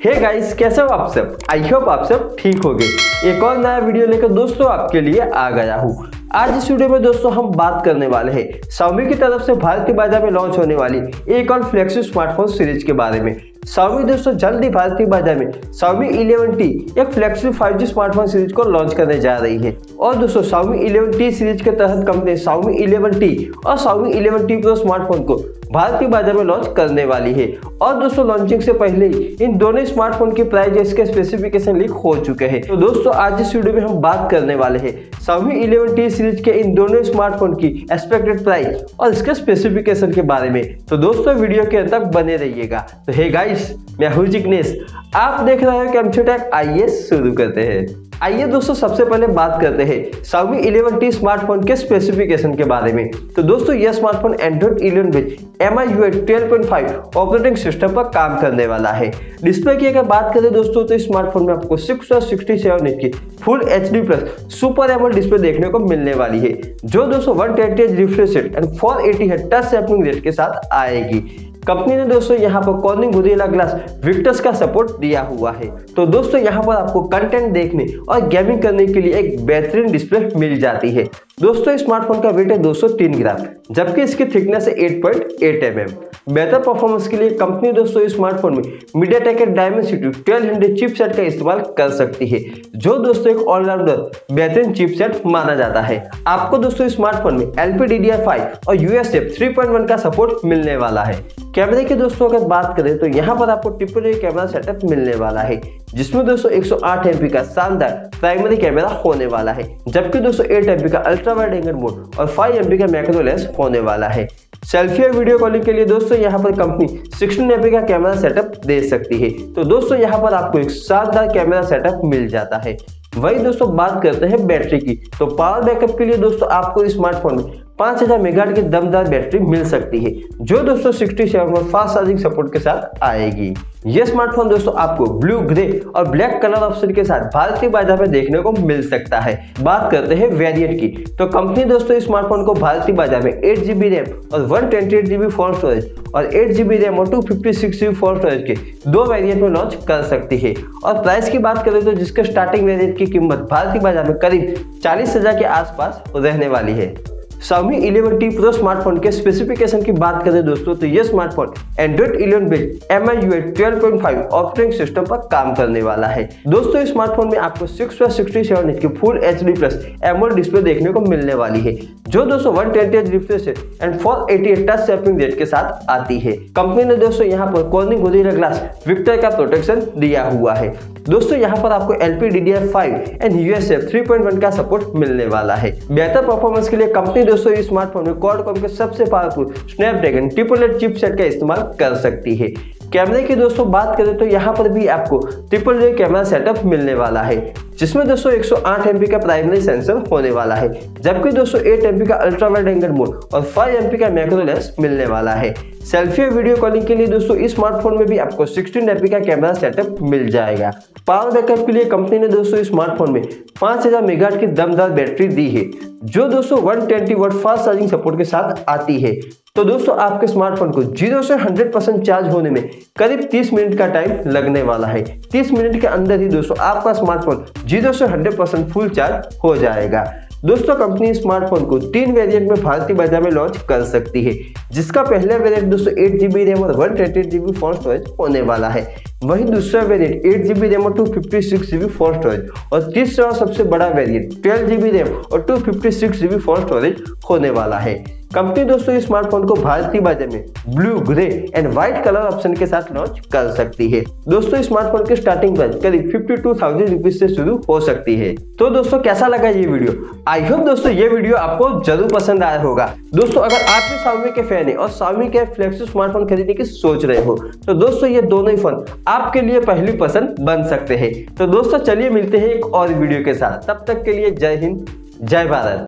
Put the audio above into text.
Hey guys, कैसे हो आप सब? आई होप आप सब ठीक होंगे। एक और नया वीडियो लेकर दोस्तों आपके लिए आ गया हूँ। आज इस वीडियो में दोस्तों हम बात करने वाले हैं Xiaomi की तरफ से भारतीय बाजार में लॉन्च होने वाली एक और फ्लैगशिप स्मार्टफोन सीरीज के बारे में। Xiaomi दोस्तों जल्द ही भारतीय बाजार में Xiaomi 11T एक फ्लैगशिप 5G स्मार्टफोन सीरीज को लॉन्च करने जा रही है। और दोस्तों Xiaomi 11T सीरीज के तहत कंपनी Xiaomi 11T और Xiaomi 11T Pro स्मार्टफोन को भारतीय बाजार में लॉन्च करने वाली है। और दोस्तों लॉन्चिंग से पहले ही इन दोनों स्मार्टफोन की प्राइस इसके स्पेसिफिकेशन लीक हो चुके हैं। तो दोस्तों आज इस वीडियो में हम बात करने वाले हैं Xiaomi 11T सीरीज के इन दोनों स्मार्टफोन की एक्सपेक्टेड प्राइस और इसके स्पेसिफिकेशन के बारे में। तो दोस्तों वीडियो के अंत तक बने रहिएगा। तो हे गाइस, मैं हूं जिग्नेश, आप देख रहे हो कैमचो टेक। आइए शुरू करते हैं। आइए दोस्तों सबसे पहले बात करते हैं Xiaomi 11T स्मार्टफोन के स्पेसिफिकेशन के बारे में। तो दोस्तों यह smartphone Android 11 based MIUI 12.5 operating system पर काम करने वाला है। डिस्प्ले की अगर बात करें दोस्तों तो इस स्मार्टफोन में आपको 667 इंच की full HD plus super AMOLED display देखने को मिलने वाली है, जो दोस्तों 120Hz refresh rate and 480Hz touch sampling rate के साथ आएगी। कंपनी ने दोस्तों यहाँ पर कॉर्निंग गोरिल्ला ग्लास विक्टर्स का सपोर्ट दिया हुआ है। तो दोस्तों यहाँ पर आपको कंटेंट देखने और गेमिंग करने के लिए एक बेहतरीन डिस्प्ले मिल जाती है। दोस्तों इस स्मार्टफोन का वेट है 203 ग्राम, जबकि इसकी थिकनेस है 8.8 mm। बेहतर परफॉर्मेंस के लिए कंपनी दोस्तों इस स्मार्टफोन में MediaTek के Dimensity 1200 चिपसेट का इस्तेमाल कर सकती है, जो दोस्तों एक ऑलराउंडर बेहतरीन चिपसेट माना जाता है। आपको दोस्तों इस स्मार्टफोन में LPDDR5 और USF 3.1 का सपोर्ट मिलने वाला है। कैमरे की दोस्तों अगर बात करें तो यहाँ पर आपको ट्रिपल ए कैमरा सेटअप मिलने वाला है, जिसमें दोस्तों 108 MP का शानदार प्राइमरी कैमरा होने वाला है, जबकि दोस्तों 8 MP का अल्ट्रा वाइड एंगल मोड और 5 MP का मैक्रो लेंस होने वाला है। सेल्फी और वीडियो कॉलिंग के लिए दोस्तों यहाँ पर कंपनी 16 MP का कैमरा सेटअप दे सकती है। तो दोस्तों यहाँ पर आपको एक शानदार कैमरा सेटअप मिल जाता है। वही दोस्तों बात करते हैं बैटरी की। तो पावर बैकअप के लिए दोस्तों आपको स्मार्टफोन में 5000 मेगाहर्ट्ज की दमदार बैटरी मिल सकती है, जो दोस्तों 67 वाट फास्ट चार्जिंग सपोर्ट के साथ आएगी। यह स्मार्टफोन दोस्तों आपको ब्लू, ग्रे और ब्लैक कलर ऑप्शन के साथ भारतीय बाजार में देखने को मिल सकता है। बात करते हैं वेरिएंट की। तो कंपनी दोस्तों इस स्मार्टफोन को भारतीय बाजार में 8GB रैम और 128GB फोन स्टोरेज और 8GB रैम और 256GB फोन स्टोरेज के दो वेरिएंट में लॉन्च कर सकती है। और प्राइस की बात करें तो जिसका स्टार्टिंग वेरिएंट की कीमत भारतीय बाजार में करीब 40,000 के आसपास रहने वाली है। Xiaomi 11T Pro स्मार्टफोन के स्पेसिफिकेशन की बात करें दोस्तों तो यह smartphone Android 11 based MIUI 12.5 operating system पर काम करने वाला है। दोस्तों इस स्मार्टफोन में आपको 667 इंच की full HD plus AMOLED display देखने को मिलने वाली है, जो दोस्तों 120Hz refresh rate and 480Hz touch sampling rate के साथ आती है। कंपनी ने दोस्तों यहाँ पर कॉर्निंग गोरिल्ला ग्लास विक्टर का प्रोटेक्शन दिया हुआ है। दोस्तों यहाँ पर आपको LPDDR5 एंड USF 3.1 का सपोर्ट मिलने वाला है। बेहतर परफॉर्मेंस के लिए कंपनी दोस्तों इस स्मार्टफोन में क्वाडकॉम के सबसे पावरफुल स्नैपड्रैगन 888 चिपसेट का इस्तेमाल कर सकती है। कैमरे की दोस्तों बात करें तो यहाँ पर भी आपको ट्रिपल ए कैमरा सेटअप मिलने वाला है, जिसमें दोस्तों 108 MP का प्राइमरी सेंसर होने वाला है, जबकि दोस्तों 8 MP का अल्ट्रा वाइड एंगल मोड और 5 MP का मैक्रो लेंस मिलने वाला है। सेल्फी और वीडियो कॉलिंग के लिए दोस्तों इस स्मार्टफोन में भी आपको 16 MP का कैमरा सेटअप मिल जाएगा। पावर बैकअप के लिए कंपनी ने दोस्तों इस स्मार्टफोन में 5000 मेगाहर्ट्ज की दमदार बैटरी दी है, जो दोस्तों 120 वाट फास्ट चार्जिंग सपोर्ट के साथ आती है। तो दोस्तों आपके स्मार्टफोन को 0 से 100% चार्ज होने में करीब 30 मिनट का टाइम लगने वाला है। 30 मिनट के अंदर ही दोस्तों आपका स्मार्टफोन 0 से 100% फुल चार्ज हो जाएगा। दोस्तों कंपनी स्मार्टफोन को 3 वेरिएंट में भारतीय बाजार में लॉन्च कर सकती है, जिसका पहला वेरिएंट दोस्तों 8GB रैम और 128GB फोन स्टोरेज होने वाला है। वहीं दूसरा वेरिएंट 8GB रैम और 256GB फोन स्टोरेज और तीसरा और सबसे बड़ा वेरिएंट 12GB रैम और 256GB फोन स्टोरेज होने वाला है। कंपनी दोस्तों इस स्मार्टफोन को भारतीय बाजार में blue, grey and white colour option के साथ लॉन्च कर सकती है। दोस्तों इस स्मार्टफोन की स्टार्टिंग प्राइस करीब 52,000 रुपीज से शुरू हो सकती है। तो दोस्तों कैसा लगा ये वीडियो? आई होप दोस्तों ये वीडियो आपको जरूर पसंद आया होगा। दोस्तों अगर आप भी Xiaomi के फैन है और Xiaomi के फ्लैगशिप स्मार्टफोन खरीदने की सोच रहे हो तो दोस्तों ये दोनों ही फोन आपके लिए पहली पसंद बन सकते हैं। तो दोस्तों चलिए मिलते हैं एक और वीडियो के साथ। तब तक के लिए जय हिंद, जय भारत।